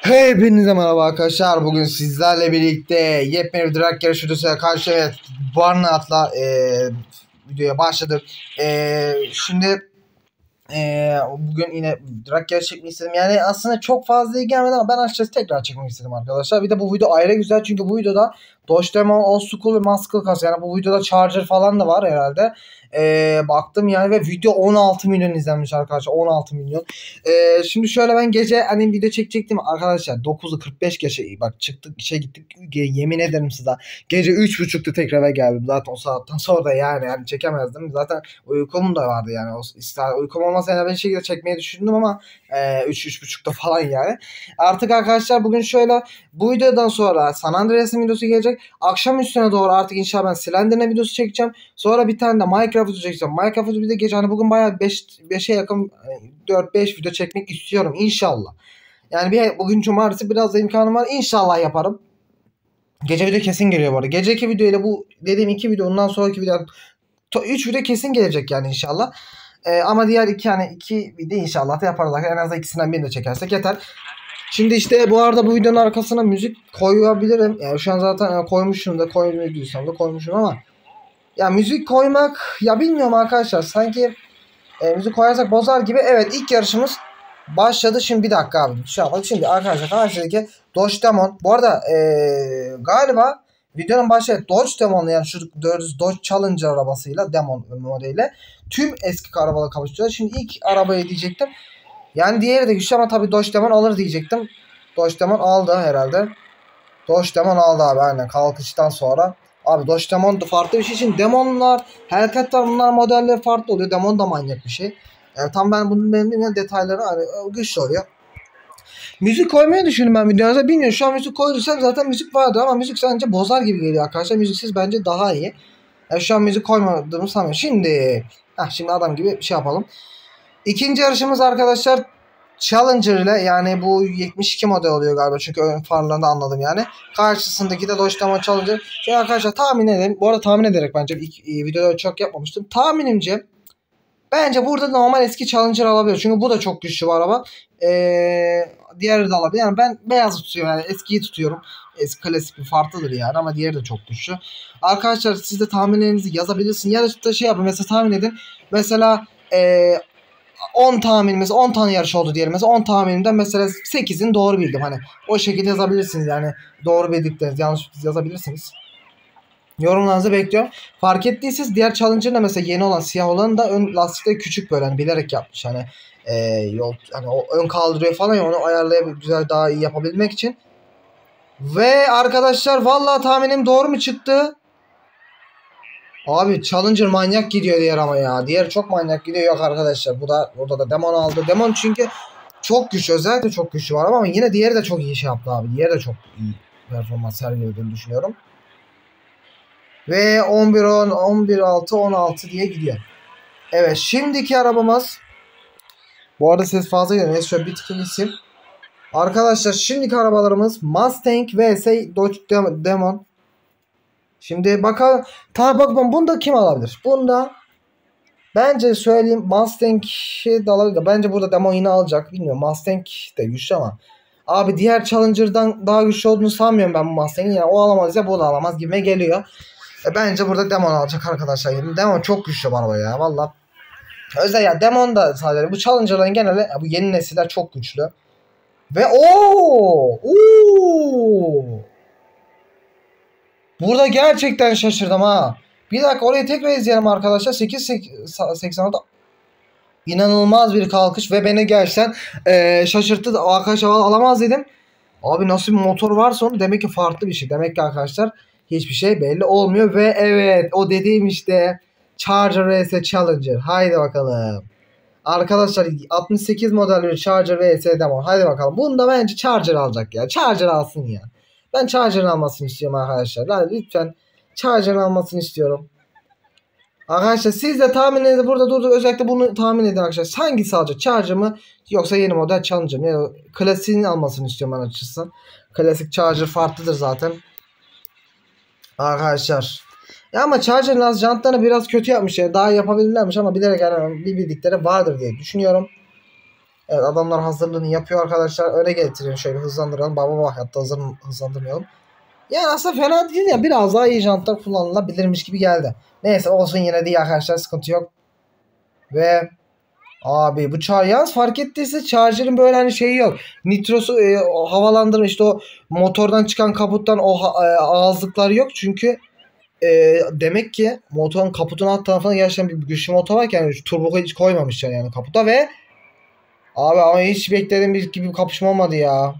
Hepinize merhaba arkadaşlar. Bugün sizlerle birlikte yepyeni bir drag yarış videosuyla karşıya evet, Barnard'la videoya başladık. Şimdi bugün yine drag yarış çekmek istedim. Yani aslında çok fazla iyi gelmedi ama ben açıkçası tekrar çekmek istedim arkadaşlar. Bir de bu video ayrı güzel çünkü bu videoda Dodge Demon, Old School ve Muscle Cars, yani bu videoda Charger falan da var herhalde. Baktım yani ve video 16 milyon izlenmiş arkadaşlar, 16 milyon. Şimdi şöyle, ben gece hani video çekecektim arkadaşlar, 9'u 45 geçe bak çıktık işe gittik, yemin ederim size gece 3.30'da tekrar eve geldim zaten o saatten sonra da yani çekemezdim zaten, uykum da vardı yani, uykum olmasa yani ben şekilde çekmeyi düşündüm ama 3.30'da falan yani. Artık arkadaşlar bugün şöyle, bu videodan sonra San Andreas'ın videosu gelecek, akşam üstüne doğru artık inşallah ben Slender'ın videosu çekeceğim. Sonra bir tane de Minecraft videosu çekeceğim. Minecraft videosu bir de gece, hani bugün bayağı 5'e yakın 4-5 video çekmek istiyorum inşallah. Yani bugün cumartesi, biraz da imkanım var, inşallah yaparım. Gece video kesin geliyor bu arada. Geceki video ile bu dediğim 2 video, ondan sonraki video 3 video kesin gelecek yani inşallah. Ama diğer iki video inşallah da yaparız. En azından ikisinden birini de çekersek yeter. Şimdi işte bu arada bu videonun arkasına müzik koyabilirim. Yani şu an zaten koymuşum da, koymuyorsam da koymuşum ama ya müzik koymak, ya bilmiyorum arkadaşlar, sanki müzik koyarsak bozar gibi. Evet, ilk yarışımız başladı. Şimdi bir dakika abi. Şimdi arkadaşlar karşıdaki Dodge Demon. Bu arada galiba videonun başı Dodge Demon'la, yani şu Dodge Challenger arabasıyla, Demon modeliyle tüm eski arabaları kavuşturuyor. Şimdi ilk arabayı diyecektim. Yani diğeri de güçlü ama tabii Dodge Demon alır diyecektim. Dodge Demon aldı herhalde. Dodge Demon aldı abi, aynen kalkıştan sonra. Abi Dodge Demon da farklı bir şey. Şimdi Demon'lar, Hellcat'lar, bunlar modelleri farklı oluyor. Demon da manyak bir şey. Yani tam ben bunun benim detayları hani güçlü oluyor. Müzik koymayı düşündüm ben videonuza. Bilmiyorum, şu an müzik koyduysam zaten müzik vardı ama müzik sence bozar gibi geliyor arkadaşlar. Müziksiz bence daha iyi. Yani şu an müzik koymadığımı sanmıyorum. Şimdi adam gibi bir şey yapalım. İkinci yarışımız arkadaşlar Challenger ile, yani bu 72 model oluyor galiba çünkü ön farlarında anladım yani. Karşısındaki de Dodge Demon Challenger. Şimdi arkadaşlar tahmin edelim. Bu arada tahmin ederek, bence ilk videoda çok yapmamıştım. Tahminimce bence burada normal eski Challenger alabilir. Çünkü bu da çok güçlü bir araba. Diğeri de alabilir. Yani ben beyaz tutuyorum, yani eskiyi tutuyorum. Eski klasik bir farklıdır yani ama diğeri de çok güçlü. Arkadaşlar siz de tahminlerinizi yazabilirsiniz. Ya da şey yapın, mesela tahmin edin. Mesela 10 tahminimiz, 10 tane yarış oldu diyelim. Mesela 10 tahminimden mesela 8'ini doğru bildim. Hani o şekilde yazabilirsiniz yani. Doğru bildikleriniz, yanlış yazabilirsiniz. Yorumlarınızı bekliyorum. Fark ettiyseniz diğer Challenger'ın da mesela yeni olan, siyah olan da ön lastikleri küçük, böyle hani bilerek yapmış. Hani yol, hani o ön kaldırıyor falan ya, onu ayarlayıp güzel, daha iyi yapabilmek için. Ve arkadaşlar vallahi tahminim doğru mu çıktı? Abi Challenger manyak gidiyor diğer ama ya. Diğer çok manyak gidiyor. Yok arkadaşlar, burada da Demon aldı. Demon çünkü çok güçlü, özellikle çok güçlü var ama yine diğeri de çok iyi şey yaptı abi. Diğeri de çok iyi performans sergilediğini düşünüyorum. Ve 11-10, 11-6, 16 diye gidiyor. Evet, şimdiki arabamız, bu arada ses fazla geliyor. Neyse şöyle bir tık isim. Arkadaşlar şimdiki arabalarımız Mustang vs Dodge Demon. Şimdi bakalım. Tabi bakın, bunda kim alabilir? Bunda bence söyleyeyim, Mustang'i de alabilir. Bence burada Demon yine alacak. Bilmiyorum, Mustang de güçlü ama. Abi diğer Challenger'dan daha güçlü olduğunu sanmıyorum ben bu Mustang'in. Yani o alamaz ya bu da alamaz gibime geliyor. Bence burada Demon alacak arkadaşlar. Demon çok güçlü bu araba ya valla. Özellikle ya Demon da sadece, bu Challenger'ların genelde bu yeni nesiller çok güçlü. Ve burada gerçekten şaşırdım ha. Bir dakika, orayı tekrar izleyelim arkadaşlar. 8.86 inanılmaz bir kalkış ve beni gerçekten şaşırttı. Arkadaşlar alamaz dedim. Abi nasıl bir motor varsa onu, demek ki farklı bir şey. Demek ki arkadaşlar hiçbir şey belli olmuyor ve evet, o dediğim işte Charger vs Challenger. Haydi bakalım. Arkadaşlar 68 model bir Charger vs Demon. Haydi bakalım. Bunu da bence Charger alacak ya. Charger alsın ya. Ben Charger'ın almasını istiyorum arkadaşlar. Hadi lütfen Charger'ın almasını istiyorum. Arkadaşlar siz de tahmin edin, burada durduk, özellikle bunu tahmin edin arkadaşlar. Hangisi alacak? Charger mı yoksa yeni model Challenger mı? Yani klasiğini almasını istiyorum ben açıkçası. Klasik Charger farklıdır zaten. Arkadaşlar. Ya ama Charger'ın az jantlarını biraz kötü yapmış yani. Daha yapabilirlermiş ama bilerek yani bir bildikleri vardır diye düşünüyorum. Evet, adamlar hazırlığını yapıyor arkadaşlar. Öne getirelim, şöyle hızlandıralım. Baba hatta hızlandırmayalım. Yani aslında fena değil ya. Biraz daha iyi jantlar kullanılabilirmiş gibi geldi. Neyse olsun, yine de iyi arkadaşlar, sıkıntı yok. Ve abi bu yalnız fark ettiyse Charger'ın böyle hani şeyi yok. Nitrosu havalandırma, işte o motordan çıkan kaputtan o ağızlıklar yok. Çünkü demek ki motorun kaputun alt tarafına gerçekten bir güçlü motor var ki yani turbo hiç koymamışlar yani kaputa ve abi ama hiç beklediğim gibi bir kapışma olmadı ya.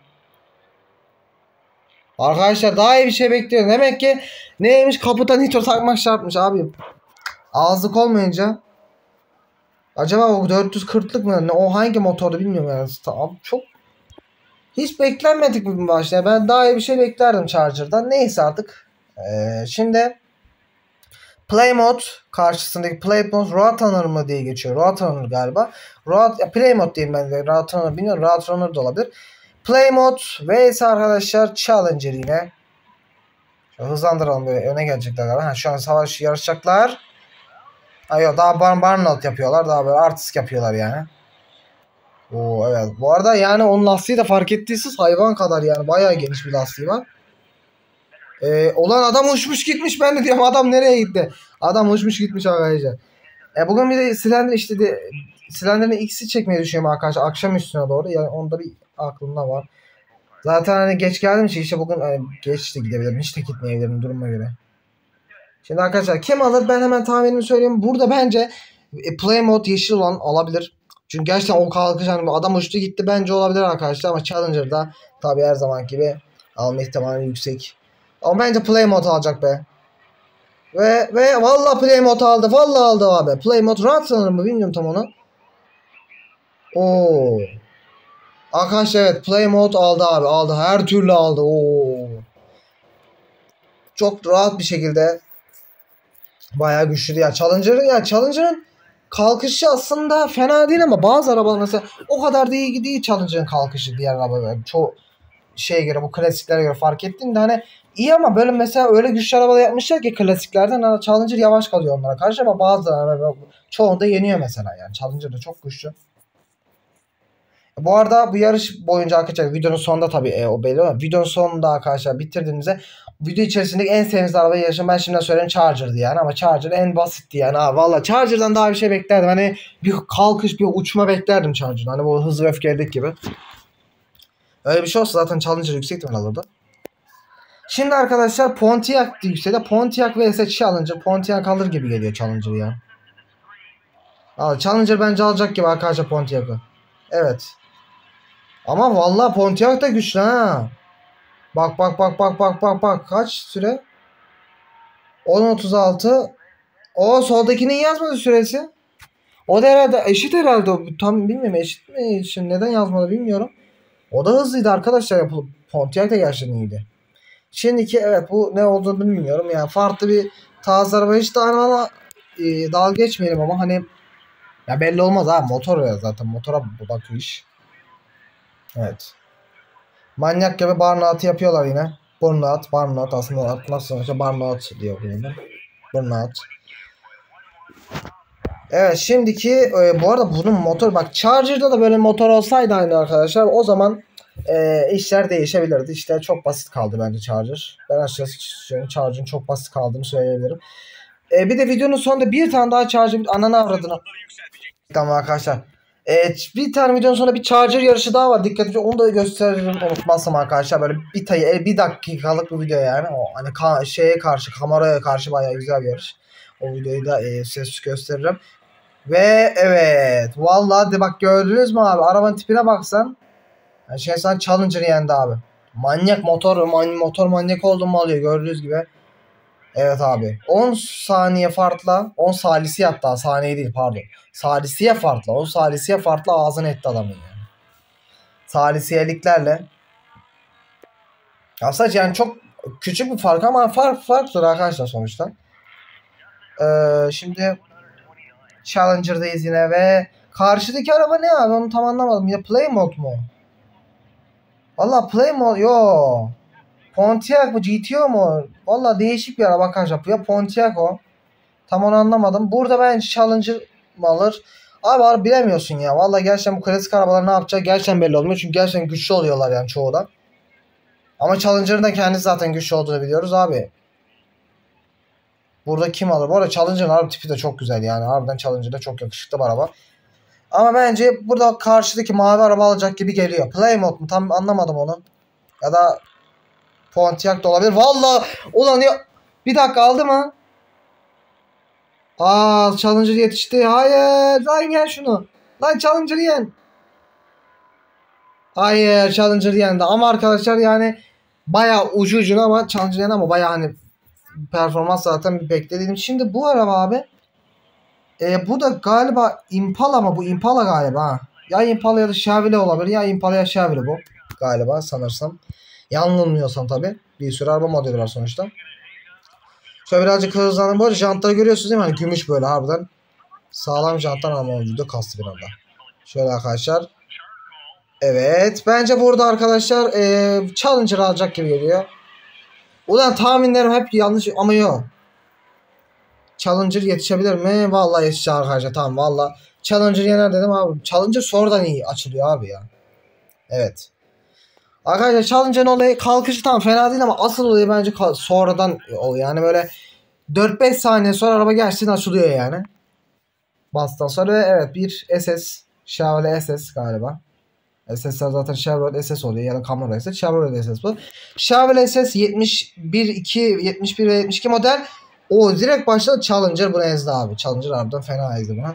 Arkadaşlar daha iyi bir şey bekliyorum. Demek ki neymiş, kaputa nitro takmak şartmış abi. Ağızlık olmayınca acaba o 440'lık mı? O hangi motordu bilmiyorum yani. Tamam, çok hiç beklenmedik bir maç. Yani ben daha iyi bir şey beklerdim Charger'dan. Neyse artık. Şimdi Play Mode karşısındaki Play Mode Road Runner mı diye geçiyor. Road Runner galiba. Play Mode diyeyim ben de. Road Runner bilmiyorum. Road Runner da olabilir. Play Mode vs arkadaşlar Challenger yine. Şöyle hızlandıralım, böyle öne gelecekler galiba. Şu an savaş yarışacaklar. Yok, daha burnout yapıyorlar. Daha böyle artist yapıyorlar yani. Oo evet. Bu arada yani onun lastiği de fark ettiyseniz hayvan kadar yani. Bayağı geniş bir lastiği var. Olan adam uçmuş gitmiş, ben de diyorum adam nereye gitti? Adam uçmuş gitmiş arkadaşlar. Bugün bir de silindir işte silindirin X'i çekmeyi düşünüyorum arkadaşlar. Akşam üstüne doğru. Yani onda bir aklımda var. Zaten hani geç geldim için işte bugün hani geç de gidebilirim. Hiç de gitmeyebilirim duruma göre. Şimdi arkadaşlar kim alır, ben hemen tahminimi söyleyeyim. Burada bence play mode yeşil olan alabilir. Çünkü gerçekten o kalkış hani adam uçtu gitti bence olabilir arkadaşlar. Ama Challenger'da tabii her zaman gibi alma ihtimali yüksek. Ama bence play mode alacak be. Ve vallahi play mode aldı. Vallahi aldı abi. Play mode rahat sanırım mı bilmiyorum tam onu. Oo. Arkadaşlar evet, play mode aldı abi. Aldı. Her türlü aldı. Oo. Çok rahat bir şekilde. Bayağı güçlü ya. Challenger'ın kalkışı aslında fena değil ama bazı arabalar mesela o kadar da iyi değil Challenger'ın kalkışı diğer arabalar. Çoğu şeye göre, bu klasiklere göre fark ettiğimde hani iyi ama böyle mesela öyle güçlü arabalar yapmışlar ki klasiklerden hani Challenger yavaş kalıyor onlara karşı ama bazı araba çoğunda yeniyor mesela yani. Challenger da çok güçlü. Bu arada bu yarış boyunca arkadaşlar videonun sonunda tabii o belli ama videonun sonunda arkadaşlar bitirdiğinizde video içerisindeki en sevdiğiniz arabayı yarışın, ben şimdiden söyleyeyim Charger'dı yani ama Charger en basitti yani. Valla Charger'dan daha bir şey beklerdim. Hani bir kalkış, bir uçma beklerdim Charger'dan. Hani bu hızlı ve öfkelideki gibi. Öyle bir şey olsa zaten Challenger yüksek ihtimal alırdı. Şimdi arkadaşlar Pontiac yükseldi. Pontiac vs Challenger. Pontiac alır gibi geliyor Challenger ya. Challenger bence alacak gibi arkadaşlar Pontiac'ı. Evet. Ama vallahi Pontiac da güçlü ha. Bak. Kaç süre? 10.36. O soldakinin yazmadı süresi. O da herhalde eşit herhalde. Tam bilmiyorum, eşit mi? Şimdi neden yazmadı bilmiyorum. O da hızlıydı arkadaşlar. Pontiac da gerçekten iyiydi. Şimdiki evet, bu ne olduğunu bilmiyorum. Yani farklı bir tarz araba, hiç daha ama dalga geçmeyelim ama hani ya belli olmaz ha, motor ya, zaten motora bakıyor iş. Evet. Manyak gibi burnout yapıyorlar yine. Burnout aslında nasıl işte burnout diyor yani. Burnout. Evet şimdiki bu arada bunun motor, bak Charger'da da böyle motor olsaydı aynı arkadaşlar o zaman işler değişebilirdi. İşte çok basit kaldı bence Charger. Ben açıkçası Charger'ın çok basit kaldığını söyleyebilirim. Bir de videonun sonunda bir tane daha Charger, ananı avradını. Tamam arkadaşlar. Bir tane videonun sonunda bir Charger yarışı daha var. Dikkatli, onu da gösteririm unutmazsam arkadaşlar. Böyle bir dakikalık bir video yani. O hani şeye karşı, kameraya karşı bayağı güzel bir yarış. O videoyu da ses gösteririm. Ve evet. Vallahi de bak, gördünüz mü abi? Arabanın tipine baksan. Yani sen Challenger yendi abi. Manyak motor manyak olduğumu alıyor gördüğünüz gibi. Evet abi. 10 saniye farkla, 10 salisiye, hatta saniye değil pardon. Salisiye farkla, 10 salisiye farkla ağzını etti adamın yani. Salisiyeliklerle. Aslında yani çok küçük bir fark ama farktır arkadaşlar sonuçta. Şimdi Challenger'dayız yine ve karşıdaki araba ne abi, onu tam anlamadım. Ya play mode mu? Valla play mode yo. Pontiac mı GTO mu? Valla değişik bir araba arkadaşlar. Ya Pontiac o. Tam onu anlamadım. Burada ben Challenger mı alır? Abi bilemiyorsun ya. Vallahi gerçekten bu klasik arabalar ne yapacak gerçekten belli olmuyor. Çünkü gerçekten güçlü oluyorlar yani çoğu da. Ama Challenger'ın da kendisi zaten güçlü olduğunu biliyoruz abi. Burada kim alır? Bu arada Challenger'ın araba tipi de çok güzel yani. Harbiden Challenger'da çok yakışıklı bir araba. Ama bence burada karşıdaki mavi araba alacak gibi geliyor. Plymouth mu? Tam anlamadım onu. Ya da Pontiac da olabilir. Vallahi ulan ya. Bir dakika aldı mı? Challenger yetişti. Hayır. Lan gel şunu. Lan Challenger yen. Hayır Challenger yendi. Ama arkadaşlar yani bayağı ucu ucuna ama Challenger yendi ama bayağı hani performans zaten bir beklediğim. Şimdi bu araba abi bu da galiba Impala mı? Bu Impala galiba. Ha. Ya Impala ya da Chevrolet olabilir. Ya Impala ya Chevrolet bu. Galiba sanırsam. Yanılmıyorsam tabi. Bir sürü araba modeli var sonuçta. Şöyle birazcık hızlanın. Bu arada jantları görüyorsunuz değil mi? Hani gümüş böyle harbiden. Sağlam jantlar ama mevcudu kastı bir anda. Şöyle arkadaşlar. Evet. Bence burada arkadaşlar Challenger alacak gibi geliyor. Ulan tahminlerim hep yanlış ama yok. Challenger yetişebilir mi? Vallahi yetişecek arkadaşlar. Tamam valla. Challenger yener dedim abi. Challenger sonradan iyi açılıyor abi ya. Evet. Arkadaşlar Challenger'ın olayı kalkışı tam fena değil ama asıl olayı bence sonradan oluyor. Yani böyle 4-5 saniye sonra araba gerçekten açılıyor yani. Bastan sonra evet bir SS. Chevrolet SS galiba. SS'ler zaten Chevrolet SS oluyor ya da Camaro SS. Chevrolet SS bu. Chevrolet SS 71 ve 72 model. O direkt başladı Challenger bunu ezdi abi. Challenger harbiden fena ezdi buna.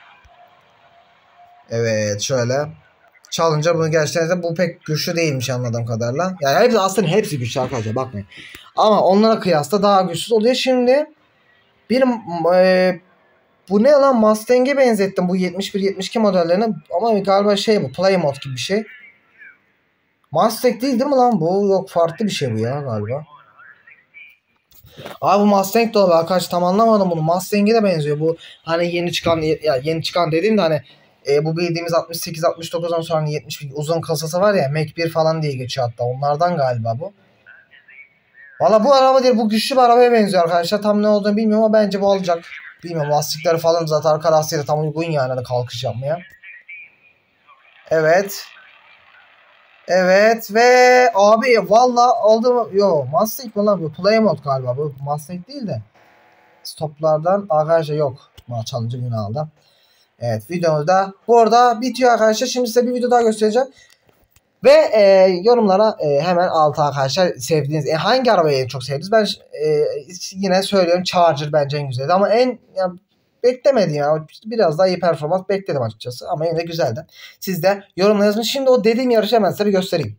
Evet şöyle. Challenger bunu gerçekten bu pek güçlü değilmiş anladığım kadarıyla. Yani aslında hepsi güçlü arkadaşlar bakmayın. Ama onlara kıyasla daha güçsüz oluyor. Şimdi bir bu ne lan Mustang'e benzettim bu 71-72 modellerini ama galiba bu Plymouth gibi bir şey. Mustang değil mi lan bu? Yok farklı bir şey bu ya galiba. Abi bu Mustang de olabilir arkadaş tam anlamadım bunu. Mustang'e de benziyor bu hani yeni çıkan ya yeni çıkan dediğim de hani bu bildiğimiz 68-69'dan sonra 70 uzun kasası var ya Mac 1 falan diye geçiyor hatta onlardan galiba bu. Valla bu araba değil bu güçlü bir arabaya benziyor arkadaşlar tam ne olduğunu bilmiyorum ama bence bu alacak. Bilmiyorum lastikleri falan zaten arka lastiği de tam uygun yani hani kalkış yapmaya. Evet. Evet ve abi valla aldım. Yo Mustang mi lan bu? Plymouth galiba bu. Mustang değil de. Stoplardan arkadaşlar yok. Challenger yine aldı. Evet videomuzda bu arada bitiyor arkadaşlar. Şimdi size bir video daha göstereceğim. Ve yorumlara hemen altı arkadaşlar sevdiğiniz hangi arabayı en çok sevdiniz? Ben yine söylüyorum Charger bence en güzeldi ama yani, beklemedim ya. Biraz daha iyi performans bekledim açıkçası ama yine güzeldi. Siz de yorumlara yazın. Şimdi o dediğim yarışı hemen size bir göstereyim.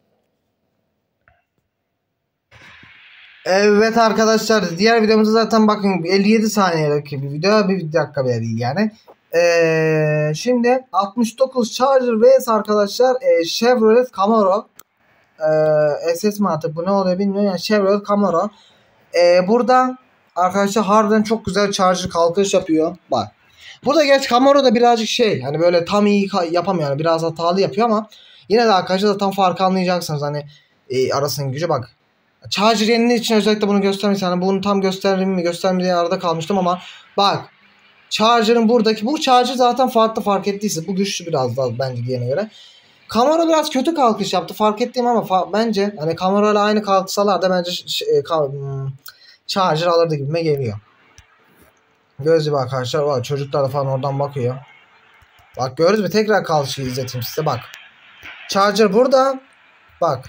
Evet arkadaşlar diğer videomuzda zaten bakın 57 saniyelik bir video bir dakika bile değil yani. Şimdi 69 Charger vs arkadaşlar Chevrolet Camaro SS mi artık bu ne oluyor bilmiyorum yani Chevrolet Camaro burada arkadaşlar harbiden çok güzel Charger kalkış yapıyor bak burada geç Camaro da birazcık hani böyle tam iyi yapamıyor yani biraz hatalı yapıyor ama yine de arkadaşlar da tam farkı anlayacaksınız hani arasının gücü bak Charger yeniliği için özellikle bunu göstermiş yani bunu tam göstereyim mi göstermeyeyim diye arada kalmıştım ama bak Charger'ın bu Charger zaten fark ettiyse bu güçlü biraz daha bence diğerine göre. Camaro biraz kötü kalkış yaptı fark ettiğim ama bence hani Camaro ile aynı kalksalar da bence Charger alırdı gibime geliyor. Gözlü bak arkadaşlar var çocuklar da falan oradan bakıyor. Bak gördünüz mü tekrar kalkışı izleteyim size bak. Charger burada bak.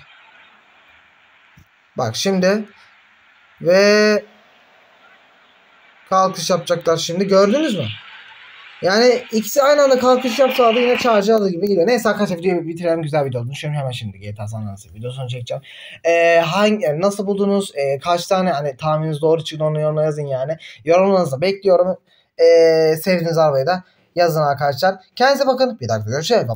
Bak şimdi ve kalkış yapacaklar şimdi gördünüz mü? Yani ikisi aynı anda kalkış yapsalardı yine Charger alır gibi geliyor. Neyse arkadaşlar videoyu bitirelim güzel video oldu. Şimdi GTA San Andreas videosunu çekeceğim. Nasıl buldunuz? Kaç tane hani tahmininiz doğru çıktı onu yorumlara yazın yani. Yorumlarınızı bekliyorum. Sevdiğiniz arabayı da yazın arkadaşlar. Kendinize bakın. Bir dakika görüşelim.